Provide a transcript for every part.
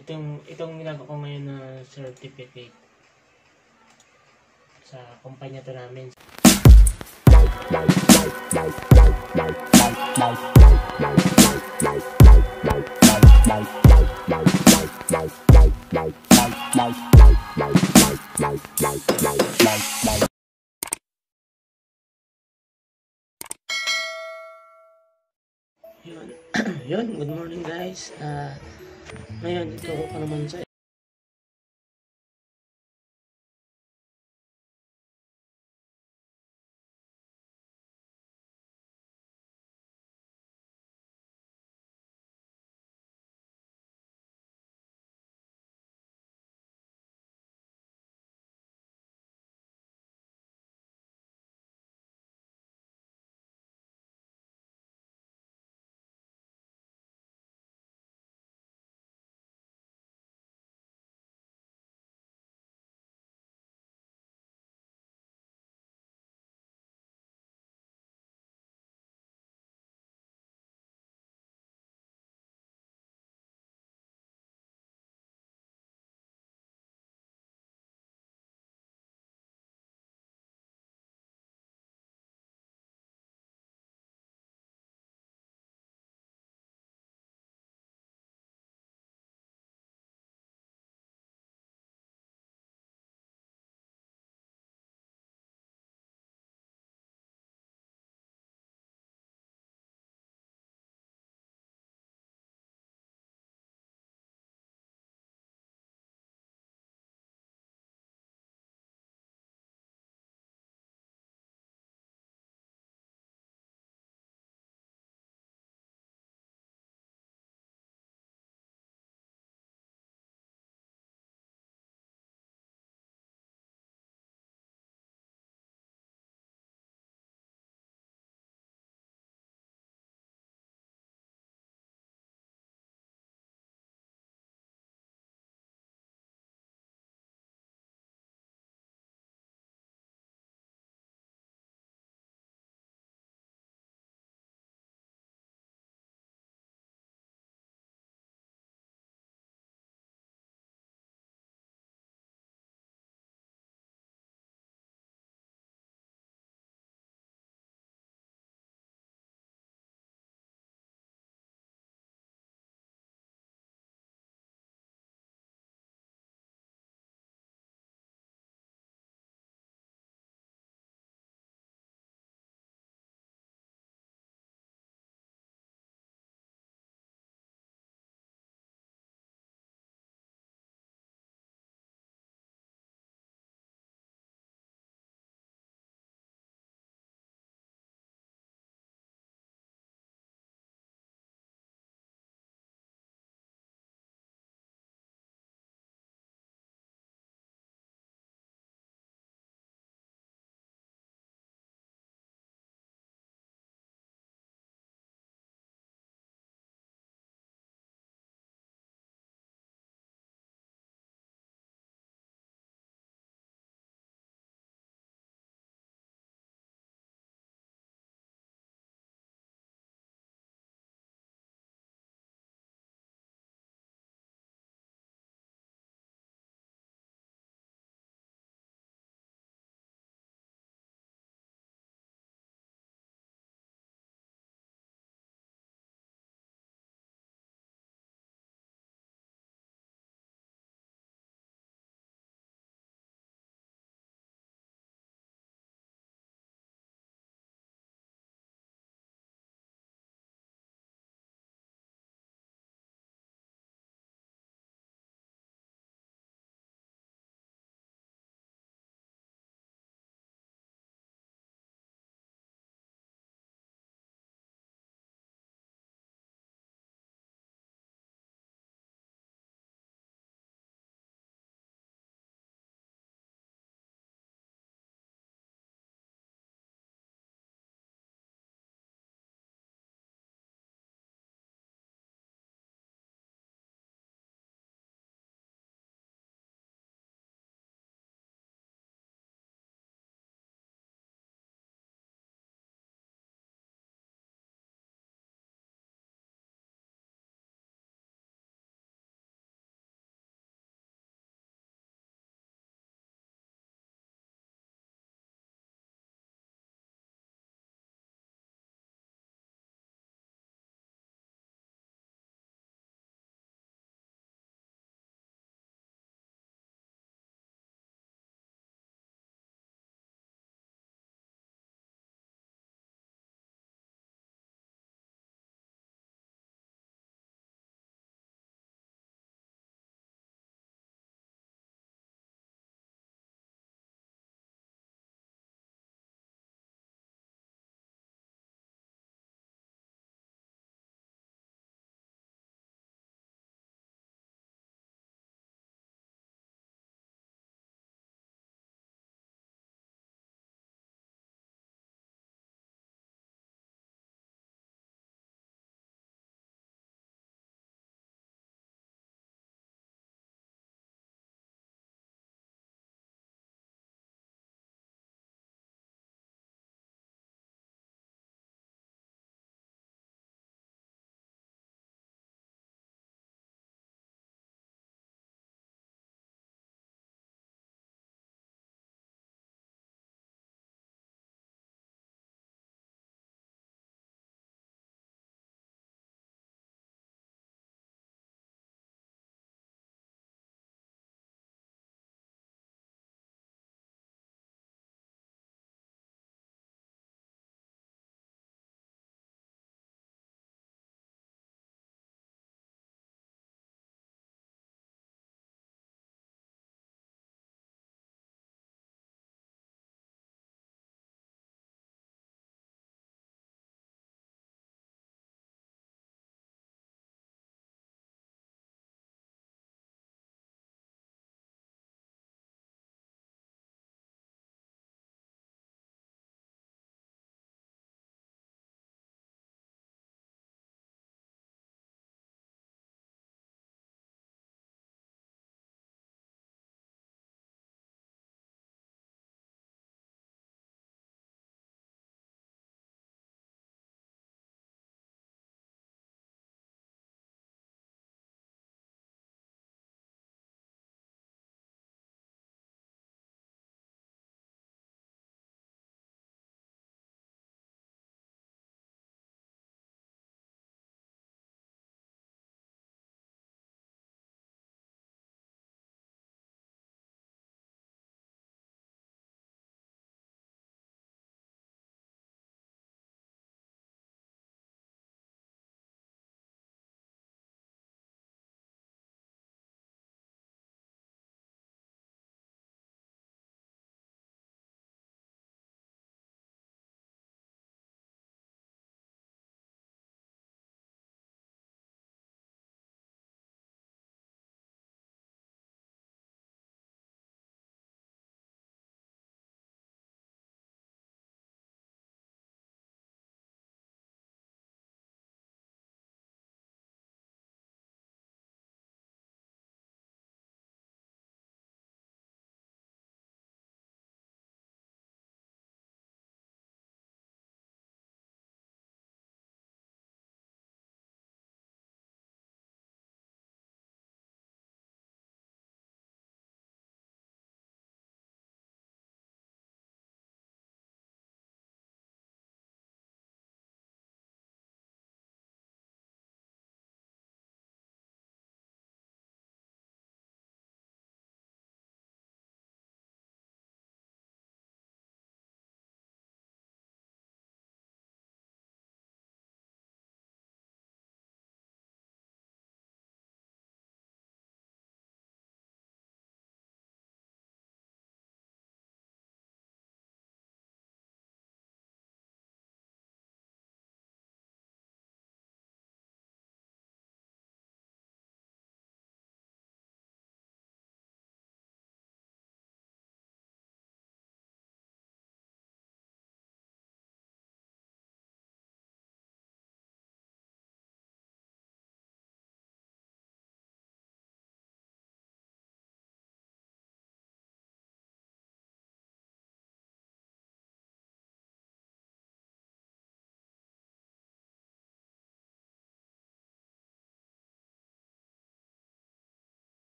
Itong ginagawa ko ngayon na certificate sa kumpanya to namin. Yun. Yun, good morning guys. Ngayon, ito ko naman sa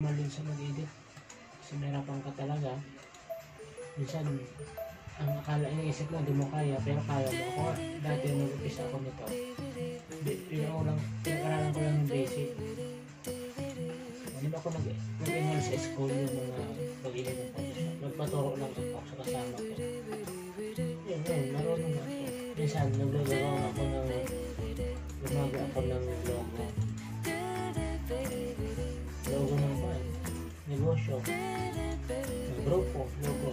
normal din sa mag-edit. Kasi nahirapan ka talaga. Minsan, ang akala iniisip mo, di mo kaya, pero kaya mo. Ako, dati nag-upisa ako nito. Pinag-aralan ko lang yung basic. Hindi ba ako nag-enroll sa school yung mga pag-edit ng Photoshop. Nagpaturo lang ako sa kasama ko. Yun, marunong na ako. Minsan, gumagawa ako ng logo. Logo ng ban, negosyo, ng grupo, logo.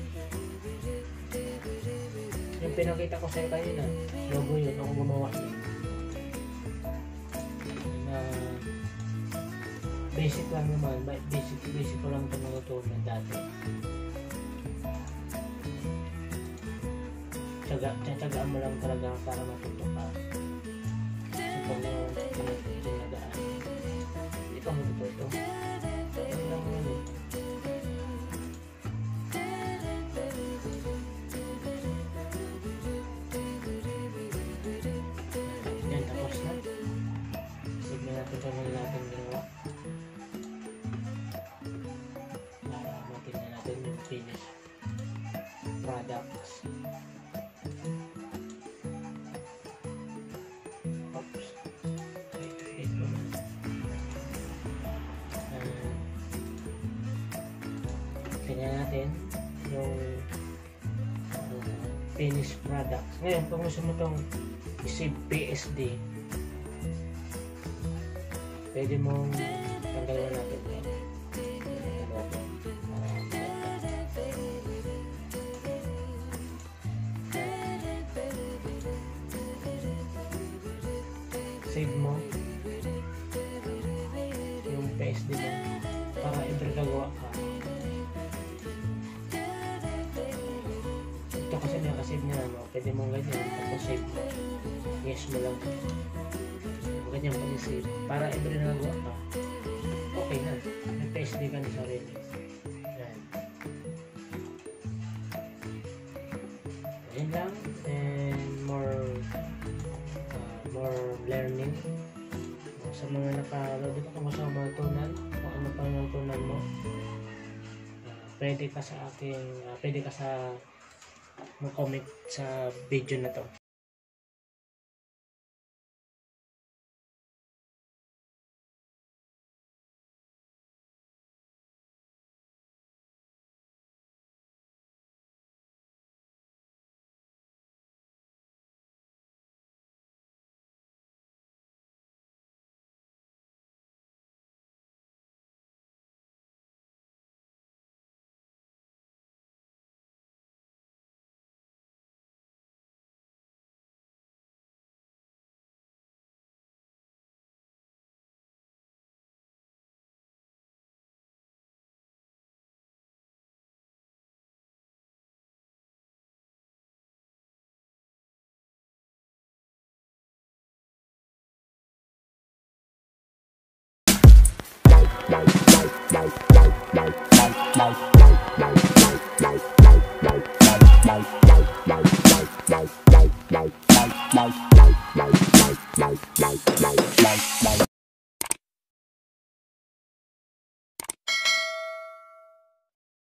Yung pinakita ko sa'yo kanina, logo yun, ako gumawa yun. Na basic lang naman, basic ko lang ito natutunan dati. Tiyatsagaan mo lang talaga para matuto ka. Kasi pag tinagaan, hindi ka matututo. Yan lang yun eh. Yan, tapos na. Signan natin kung ano natin ginawa. Para matingnan natin yung finished products. Tingnan natin yung finished products. Ngayon, kung gusto mo itong i-save PSD, pwede mong tanggalin natin ito. Save mo yung PSD mo para i-gagawa ka. Ito kasi nakasave na ano, pwede mong ganyan, tapos save mo. Yes mo lang. Ganyan mo i-save. Para every nagawa ka, okay na. May PSD ka na sarili. Yan. Ayan lang. And more learning. Sa mga naka-load dito, kung gusto mo matutunan, kung ano pa matutunan mo, pwede ka sa aking, pwede ka sa mag-comment sa video na to. Like